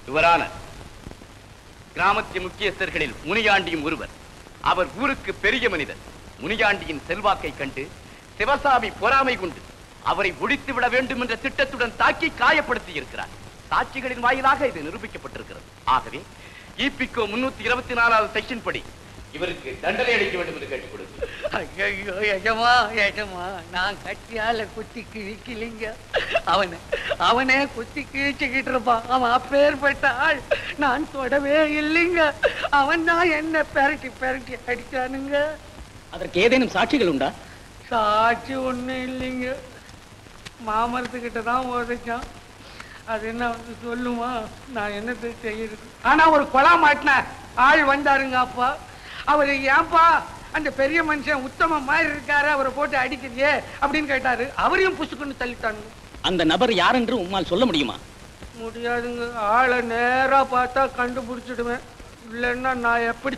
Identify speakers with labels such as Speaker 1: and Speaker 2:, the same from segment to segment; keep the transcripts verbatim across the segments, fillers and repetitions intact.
Speaker 1: இவரான கிராமத்தின் முக்கியஸ்தர்களில் முனியாண்டியும் ஒருவர். அவர் ஊருக்கு பெரிய மனிதர். முனியாண்டியின் செல்வாக்கை கண்டு சிவசாமி பொறாமை கொண்டு அவரை ஒழித்து விட வேண்டும் என்ற திட்டத்துடன் தாக்கி காயப்படுத்தி இருக்கிறார். சாட்சிகளின் வாயிலாக இது நிரூபிக்கப்பட்டிருக்கிறது. ஆகவே ஈபிகோ முன்னூத்தி இருபத்தி நாலாவது செக்ஷன் படி இவருக்கு தண்டனை அளிக்க வேண்டும் என்று கேட்டுக் கொடுத்து.
Speaker 2: ஐயோ எஜமா எஜமா, நான் கட்டியால குத்தி கிழிக்கலிங்க. அவனை அவனே குத்தி கிழிச்சுக்கிட்டு இருப்பான். அவன் அப்பேற்பட்ட ஆள். நான் தொடவே இல்லைங்க. அவன் தான் என்ன பெரட்டி பெரட்டி அடிச்சானுங்க.
Speaker 3: அதற்கு ஏதேனும் சாட்சிகள் உண்டா?
Speaker 2: சாட்சி ஒண்ணு இல்லைங்க. மாமரத்துக்கிட்ட தான் உதைச்சான். அது என்ன வந்து சொல்லுமா? நான் என்னத்தை செய்யறது? ஆனா ஒரு கொலா மாட்டின ஆள் வந்தாருங்க அப்பா. அவரு ஏன்பா அந்த பெரிய மனுஷன் உத்தம மாதிரி இருக்காரு, அவரை போட்டு அடிக்கிறியே அப்படின்னு கேட்டாரு. அவரையும் புசுக்குன்னு தள்ளிட்டானுங்க.
Speaker 3: அந்த நபர் யார் என்று உம்மால் சொல்ல முடியுமா?
Speaker 2: முடியாதுங்க. ஆளை நேரா பார்த்தா கண்டுபிடிச்சிடுவேன். இல்லைன்னா நான் எப்படி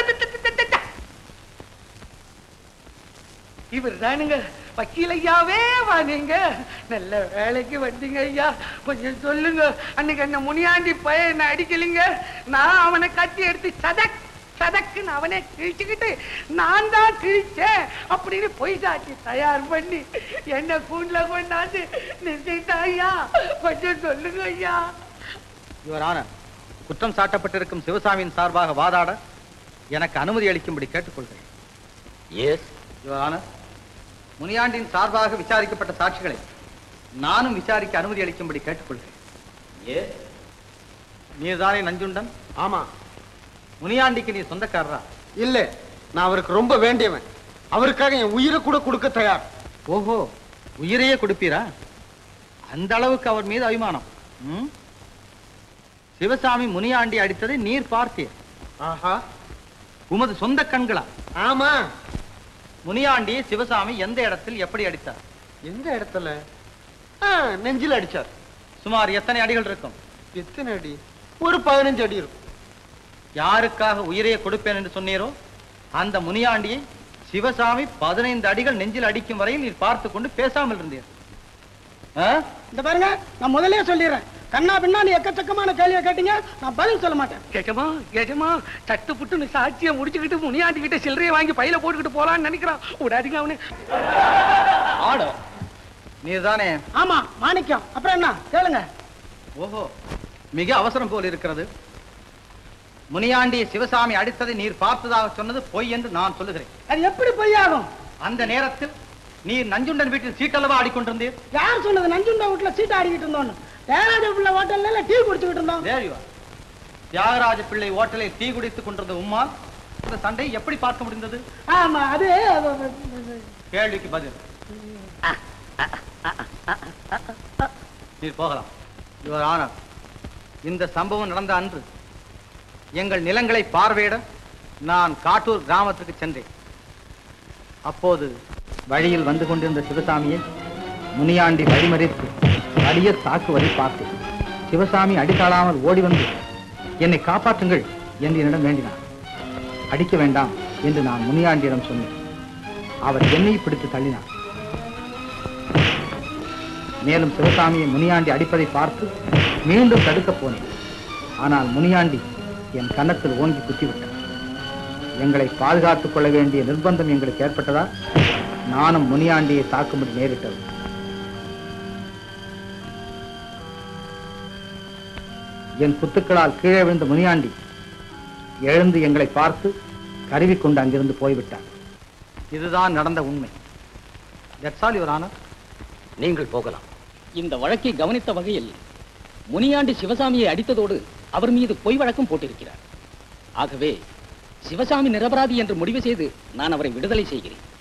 Speaker 2: இவர் தானுங்க வக்கீல் ஐயாவே வா. நீங்க நல்ல வேலைக்கு வந்தீங்க ஐயா. கொஞ்சம் சொல்லுங்க, அன்னைக்கு என்ன முனியாண்டி பையன் என்ன அடிக்கலிங்க. நான் அவனை கத்தி எடுத்து சதக் சதக்குன்னு அவனே கிழிச்சுக்கிட்டு நான் தான் கிழிச்சேன் அப்படின்னு பொய் சாட்சி தயார் பண்ணி என்ன கூண்டுல கொண்டாந்து நிறுத்திட்டா ஐயா. கொஞ்சம் சொல்லுங்க ஐயா.
Speaker 4: யுவர் ஆனர், குற்றம் சாட்டப்பட்டிருக்கும் சிவசாமியின் சார்பாக வாதாட எனக்கு அனுமதி அளிக்கும்படி கேட்டுக்கொள்கிறேன்.
Speaker 1: எஸ்
Speaker 4: யுவர் ஆனர், முனியாண்டின் சார்பாக விசாரிக்கப்பட்ட சாட்சிகளை நானும் விசாரிக்க அனுமதி அளிக்கும்படி கேட்டுக்கொள்கிறேன்.
Speaker 1: எஸ்.
Speaker 4: நீர்தானே நஞ்சுண்டன்?
Speaker 5: ஆமா.
Speaker 4: முனியாண்டிக்கு நீ சொந்தக்காரரா?
Speaker 5: இல்ல, நான் அவருக்கு ரொம்ப வேண்டியவன். அவருக்காக என் உயிரை கூட கொடுக்க தயார்.
Speaker 4: ஓஹோ, உயிரையே கொடுப்பீரா? அந்த அளவுக்கு அவர் மீது அபிமானம். ம்? சிவசாமி முனியாண்டி அடித்ததை நீர் பார்த்தீர்.
Speaker 5: ஆஹா,
Speaker 4: உமது சொந்த கண்களா?
Speaker 5: ஆமா.
Speaker 4: முனியாண்டி சிவசாமி எந்த இடத்தில் எப்படி அடித்தார்?
Speaker 5: எந்த இடத்துல? நெஞ்சில் அடிச்சார்.
Speaker 4: சுமார் எத்தனை அடிகள் இருக்கும்?
Speaker 5: எத்தனை அடி? ஒரு பதினஞ்சு அடி இருக்கும்.
Speaker 4: யாருக்காக உயிரையே கொடுப்பேன் என்று சொன்னீரோ அந்த முனியாண்டியை சிவசாமி பதினைந்து அடிகள் நெஞ்சில் அடிக்கும் வரையில் நீர் பார்த்து கொண்டு பேசாமல் இருந்தீர்.
Speaker 6: இந்த பாருங்க, நான் முதலே சொல்லிடுறேன். கண்ணா பின்னா நீ எக்கச்சக்கமான கேள்வியை கேட்டீங்க, நான் பதில் சொல்ல மாட்டேன்.
Speaker 2: கேட்கமா கேட்கமா சட்டு புட்டுன்னு சாட்சியை முடிச்சுக்கிட்டு முனியாண்டி கிட்ட சில்லறையை வாங்கி பையில போட்டுக்கிட்டு போலான்னு நினைக்கிறான். விடாதீங்க அவனு.
Speaker 4: ஆடோ, நீர்தானே?
Speaker 6: ஆமா, மாணிக்கம். அப்புறம் என்ன கேளுங்க.
Speaker 4: ஓஹோ, மிக அவசரம் போல் இருக்கிறது. முனியாண்டி சிவசாமி அடித்ததை நீர் பார்த்ததாக சொன்னது பொய் என்று நான் சொல்லுகிறேன்.
Speaker 6: அது எப்படி பொய்யாகும்?
Speaker 4: அந்த நேரத்தில் நீர் நஞ்சுண்டன் வீட்டில் சீட்டளவா ஆடிக்கொண்டிருந்தீர்.
Speaker 6: யார் சொன்னது நஞ்சுண்டன் வீட்டுல சீட்டு ஆடிக்கிட்டு இருந்தோம்? தியாகராஜ பிள்ளை ஹோட்டல்ல டீ குடிச்சுக்கிட்டு இருந்தோம்.
Speaker 4: தியாகராஜ பிள்ளை ஹோட்டலில் டீ குடித்துக் கொண்டிருந்த உம்மால் இந்த சண்டை எப்படி பார்க்க முடிந்தது?
Speaker 6: ஆமா, அது
Speaker 4: கேள்விக்கு பதில். நீர் போகலாம். யுவர் ஆனர், இந்த சம்பவம் நடந்த அன்று எங்கள் நிலங்களை பார்வையிட நான் காட்டூர் கிராமத்துக்கு சென்றேன். அப்போது வழியில் வந்து கொண்டிருந்த சிவசாமியை முனியாண்டி வழிமறித்து அடிய தாக்குவதை பார்த்தேன். சிவசாமி அடித்தாளாமல் ஓடி வந்து என்னை காப்பாற்றுங்கள் என்று என்னிடம் வேண்டினார். அடிக்க வேண்டாம் என்று நான் முனியாண்டியிடம் சொன்னேன். அவர் என்னை பிடித்து தள்ளினார். மேலும் சிவசாமியை முனியாண்டி அடிப்பதை பார்த்து மீண்டும் தடுக்கப் போனேன். ஆனால் முனியாண்டி என் கன்னத்தில் ஓங்கி குத்திவிட்டார். எங்களை பாதுகாத்துக் கொள்ள வேண்டிய நிர்பந்தம் எங்களுக்கு ஏற்பட்டதால் நானும் முனியாண்டியை தாக்கும்படி நேரிட்டது. என் குத்துக்களால் கீழே விழுந்த முனியாண்டி எழுந்து எங்களை பார்த்து கருவிக்கொண்டு அங்கிருந்து போய்விட்டார். இதுதான் நடந்த உண்மை.
Speaker 3: நீங்கள் போகலாம். இந்த வழக்கை கவனித்த வகையில் முனியாண்டி சிவசாமியை அடித்ததோடு அவர் மீது பொய் வழக்கம் போட்டிருக்கிறார். ஆகவே சிவசாமி நிரபராதி என்று முடிவு செய்து நான் அவரை விடுதலை செய்கிறேன்.